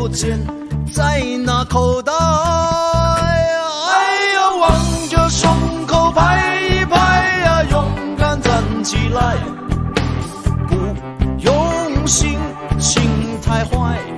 有钱在那口袋。哎呀，望着胸口拍一拍呀，勇敢站起来，不用心，心太坏。